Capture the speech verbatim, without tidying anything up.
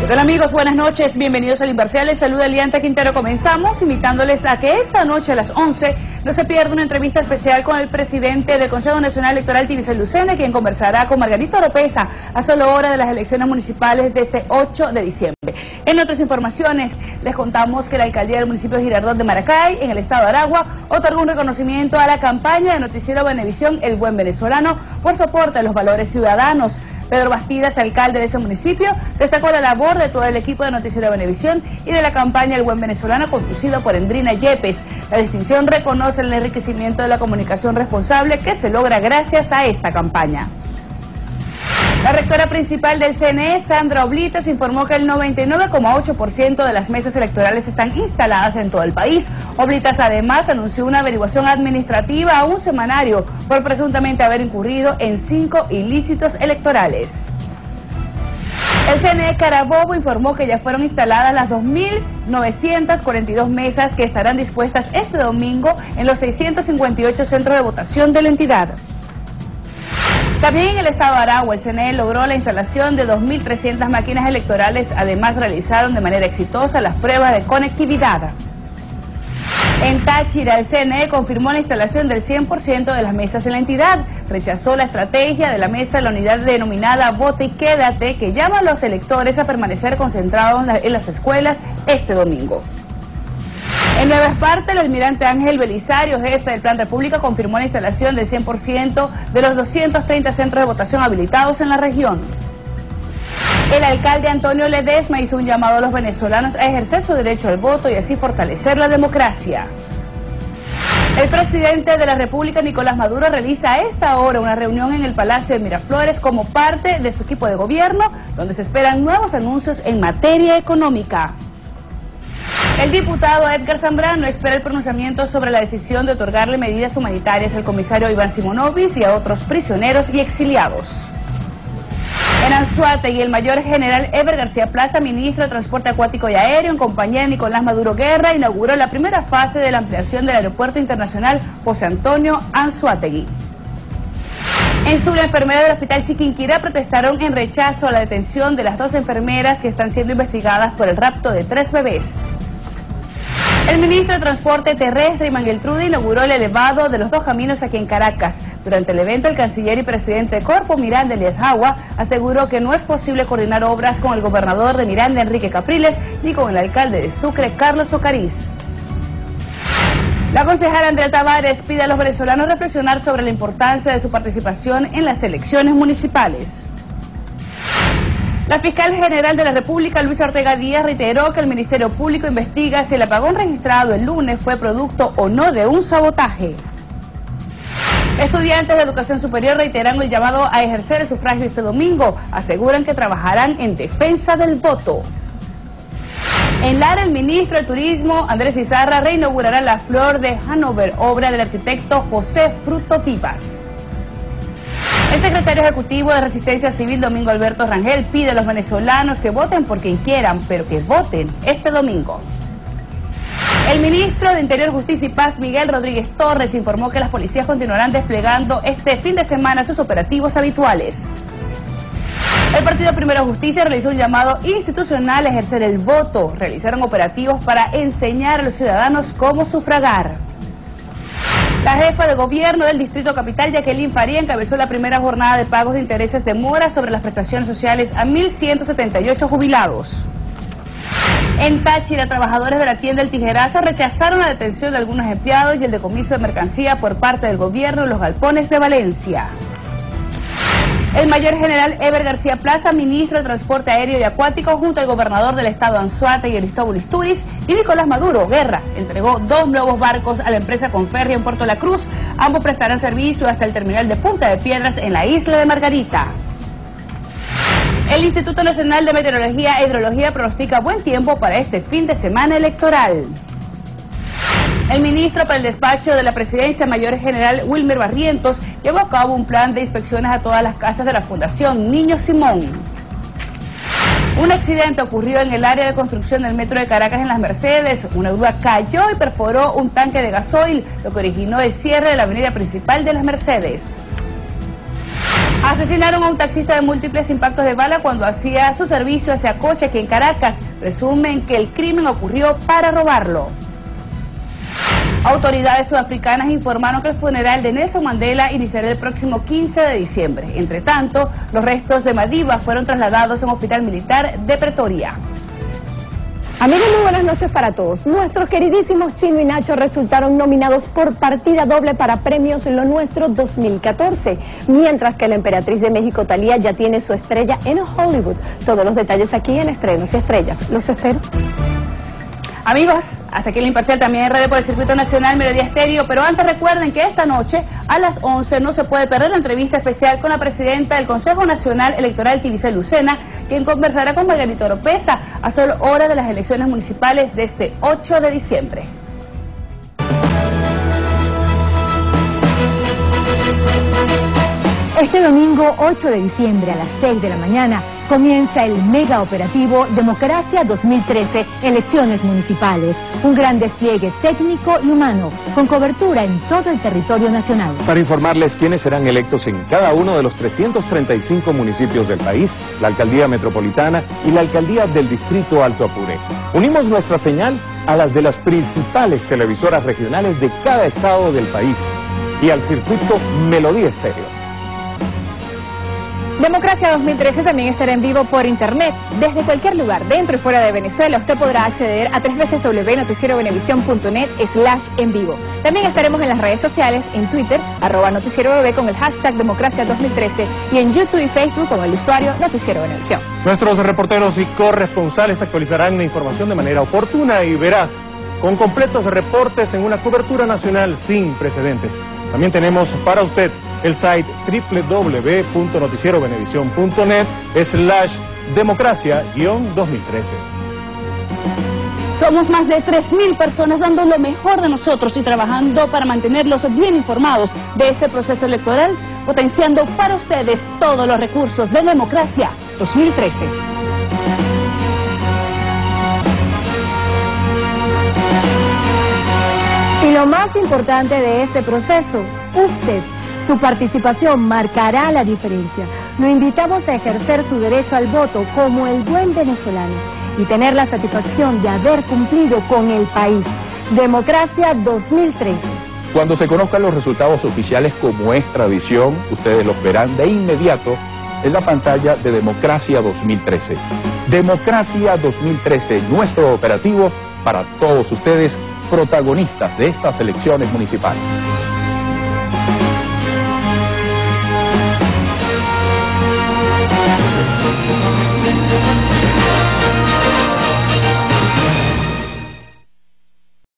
Hola amigos, buenas noches, bienvenidos al Imparcial, les saluda Elianta Quintero. Comenzamos invitándoles a que esta noche a las once no se pierda una entrevista especial con el presidente del Consejo Nacional Electoral, Tibisel Lucena, quien conversará con Margarito Oropesa a solo hora de las elecciones municipales de este ocho de diciembre. En otras informaciones, les contamos que la alcaldía del municipio de Girardot de Maracay, en el estado de Aragua, otorgó un reconocimiento a la campaña de Noticiero Venevisión El Buen Venezolano por su aporte a los valores ciudadanos. Pedro Bastidas, alcalde de ese municipio, destacó la labor de todo el equipo de Noticiero Venevisión y de la campaña El Buen Venezolano conducido por Endrina Yepes. La distinción reconoce el enriquecimiento de la comunicación responsable que se logra gracias a esta campaña. La rectora principal del C N E, Sandra Oblitas, informó que el noventa y nueve coma ocho por ciento de las mesas electorales están instaladas en todo el país. Oblitas además anunció una averiguación administrativa a un semanario por presuntamente haber incurrido en cinco ilícitos electorales. El C N E Carabobo informó que ya fueron instaladas las dos mil novecientas cuarenta y dos mesas que estarán dispuestas este domingo en los seiscientos cincuenta y ocho centros de votación de la entidad. También en el estado de Aragua, el C N E logró la instalación de dos mil trescientas máquinas electorales, además realizaron de manera exitosa las pruebas de conectividad. En Táchira, el C N E confirmó la instalación del cien por ciento de las mesas en la entidad, rechazó la estrategia de la mesa de la unidad denominada Vote y Quédate, que llama a los electores a permanecer concentrados en las escuelas este domingo. En Nueva Esparta, el almirante Ángel Belisario, jefe del Plan República, confirmó la instalación del cien por ciento de los doscientos treinta centros de votación habilitados en la región. El alcalde Antonio Ledesma hizo un llamado a los venezolanos a ejercer su derecho al voto y así fortalecer la democracia. El presidente de la República, Nicolás Maduro, realiza a esta hora una reunión en el Palacio de Miraflores como parte de su equipo de gobierno, donde se esperan nuevos anuncios en materia económica. El diputado Edgar Zambrano espera el pronunciamiento sobre la decisión de otorgarle medidas humanitarias al comisario Iván Simonovic y a otros prisioneros y exiliados. En Anzoátegui, el mayor general Eber García Plaza, ministro de Transporte Acuático y Aéreo, en compañía de Nicolás Maduro Guerra, inauguró la primera fase de la ampliación del Aeropuerto Internacional José Antonio Anzoátegui. En Zulia, enfermeras del Hospital Chiquinquirá protestaron en rechazo a la detención de las dos enfermeras que están siendo investigadas por el rapto de tres bebés. El ministro de Transporte Terrestre, Iván Geltrude, inauguró el elevado de los dos caminos aquí en Caracas. Durante el evento, el canciller y presidente de Corpo, Miranda Elías Jagua, aseguró que no es posible coordinar obras con el gobernador de Miranda, Enrique Capriles, ni con el alcalde de Sucre, Carlos Ocariz. La concejala Andrea Tavares pide a los venezolanos reflexionar sobre la importancia de su participación en las elecciones municipales. La fiscal general de la República, Luisa Ortega Díaz, reiteró que el Ministerio Público investiga si el apagón registrado el lunes fue producto o no de un sabotaje. Estudiantes de educación superior reiteran el llamado a ejercer el sufragio este domingo. Aseguran que trabajarán en defensa del voto. En Lara, el ministro de Turismo, Andrés Izarra, reinaugurará la Flor de Hanover, obra del arquitecto José Fruto Vivas. El secretario ejecutivo de Resistencia Civil, Domingo Alberto Rangel, pide a los venezolanos que voten por quien quieran, pero que voten este domingo. El ministro de Interior, Justicia y Paz, Miguel Rodríguez Torres, informó que las policías continuarán desplegando este fin de semana sus operativos habituales. El Partido Primero Justicia realizó un llamado institucional a ejercer el voto. Realizaron operativos para enseñar a los ciudadanos cómo sufragar. La jefa de gobierno del Distrito Capital, Jacqueline Faría, encabezó la primera jornada de pagos de intereses de mora sobre las prestaciones sociales a mil ciento setenta y ocho jubilados. En Táchira, trabajadores de la tienda El Tijerazo rechazaron la detención de algunos empleados y el decomiso de mercancía por parte del gobierno en los galpones de Valencia. El mayor general Eber García Plaza, ministro de Transporte Aéreo y Acuático, junto al gobernador del estado Anzoátegui, Aristóbulo Istúriz, y Nicolás Maduro Guerra, entregó dos nuevos barcos a la empresa Conferria en Puerto La Cruz. Ambos prestarán servicio hasta el terminal de Punta de Piedras en la isla de Margarita. El Instituto Nacional de Meteorología e Hidrología pronostica buen tiempo para este fin de semana electoral. El ministro para el despacho de la presidencia, mayor general Wilmer Barrientos, llevó a cabo un plan de inspecciones a todas las casas de la Fundación Niño Simón. Un accidente ocurrió en el área de construcción del metro de Caracas en Las Mercedes. Una grúa cayó y perforó un tanque de gasoil, lo que originó el cierre de la avenida principal de Las Mercedes. Asesinaron a un taxista de múltiples impactos de bala cuando hacía su servicio hacia Coche, aquí en Caracas. Presumen que el crimen ocurrió para robarlo. Autoridades sudafricanas informaron que el funeral de Nelson Mandela iniciará el próximo quince de diciembre. Entre tanto, los restos de Madiba fueron trasladados a un hospital militar de Pretoria. Amigos, muy buenas noches para todos. Nuestros queridísimos Chino y Nacho resultaron nominados por partida doble para Premios Lo Nuestro dos mil catorce, mientras que la emperatriz de México, Thalía, ya tiene su estrella en Hollywood. Todos los detalles aquí en Estrenos y Estrellas. Los espero. Amigos, hasta aquí el Imparcial, también en radio por el Circuito Nacional Melodía Estéreo, pero antes recuerden que esta noche a las once no se puede perder la entrevista especial con la presidenta del Consejo Nacional Electoral, Tibisay Lucena, quien conversará con Margarito Oropesa a solo horas de las elecciones municipales de este ocho de diciembre. Este domingo ocho de diciembre a las seis de la mañana comienza el mega operativo Democracia dos mil trece, elecciones municipales. Un gran despliegue técnico y humano, con cobertura en todo el territorio nacional. Para informarles quiénes serán electos en cada uno de los trescientos treinta y cinco municipios del país, la Alcaldía Metropolitana y la Alcaldía del Distrito Alto Apure. Unimos nuestra señal a las de las principales televisoras regionales de cada estado del país y al circuito Melodía Estéreo. Democracia dos mil trece también estará en vivo por internet. Desde cualquier lugar, dentro y fuera de Venezuela, usted podrá acceder a w w w punto noticiero venevisión punto net slash en vivo. También estaremos en las redes sociales, en Twitter, arroba Noticiero B B con el hashtag Democracia dos mil trece y en YouTube y Facebook con el usuario Noticiero Venevisión. Nuestros reporteros y corresponsales actualizarán la información de manera oportuna y veraz, con completos reportes en una cobertura nacional sin precedentes. También tenemos para usted el site w w w punto noticiero venevisión punto net slash democracia dos mil trece. Somos más de tres mil personas dando lo mejor de nosotros y trabajando para mantenerlos bien informados de este proceso electoral, potenciando para ustedes todos los recursos de Democracia dos mil trece. Y lo más importante de este proceso, usted. Su participación marcará la diferencia. Lo invitamos a ejercer su derecho al voto como el buen venezolano y tener la satisfacción de haber cumplido con el país. Democracia dos mil trece. Cuando se conozcan los resultados oficiales, como es tradición, ustedes los verán de inmediato en la pantalla de Democracia dos mil trece. Democracia dos mil trece, nuestro operativo para todos ustedes, protagonistas de estas elecciones municipales. Thank you.